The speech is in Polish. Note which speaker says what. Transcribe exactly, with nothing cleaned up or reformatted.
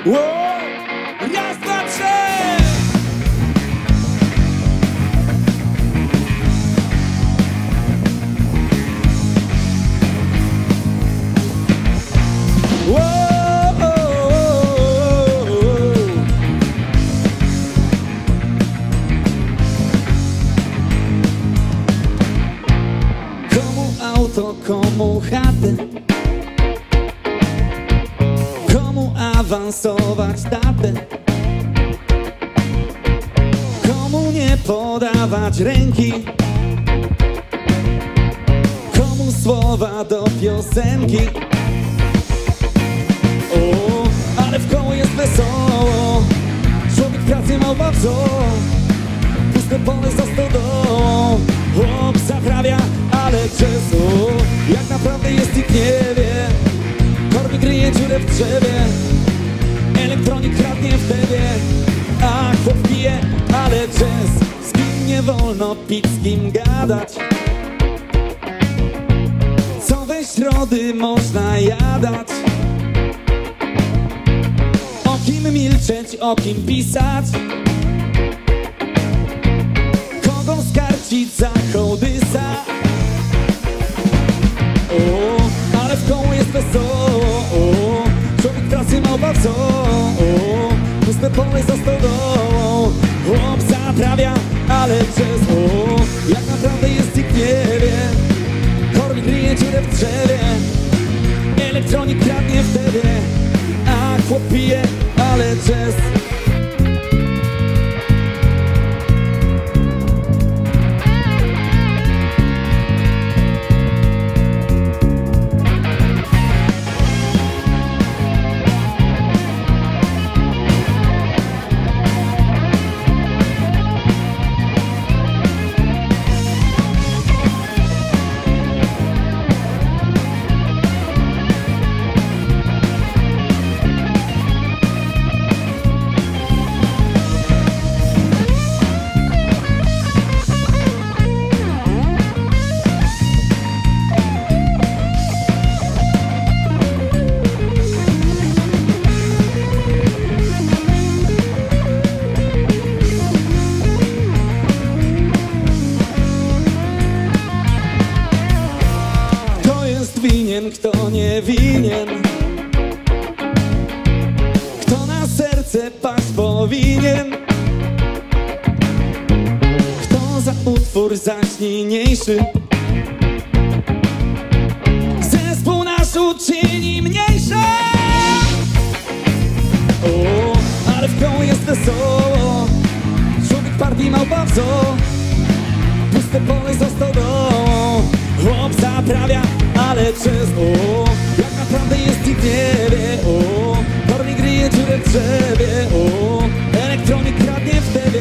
Speaker 1: Wow! Raz, dwa, trzy! Komu auto, komu chatę, komu awansować datę, komu nie podawać ręki, komu słowa do piosenki. O, ale w koło jest wesoło, człowiek pracy ma bardzo, puste pole za stodołą. Chłop zaprawia, ale przez o, jak naprawdę jest ich nie wie. Kornik ryje dziurę w drzewie, elektronik kradnie w tewie, a chłop pije, ale jazz. Z kim nie wolno pić, z kim gadać, co we środy można jadać, o kim milczeć, o kim pisać, kogo skarcić za hołdysa. O, ale w koło jest wesoło, o, człowiek pracy ma bardzo, o, puste pole za stodołą. Chłop zaprawia, ale przez o, jak naprawdę jest ich nie wie. Kornik ryje dziurę w drzewie, elektronik kradnie w tewie, a chłop pije, ale jazz. Kto nie winien, kto na serce paść powinien, kto za utwór zaś niniejszy zespół nasz uczyni mniejszy. O, ale w koło jest wesoło, człowiek partii małpa w zoo, puste pole za stodołą. Chłop zaprawia, ale przez o, jak naprawdę jest ich nie wie. O, kornik ryje dziurę w drzewie, o, elektronik kradnie w tewie,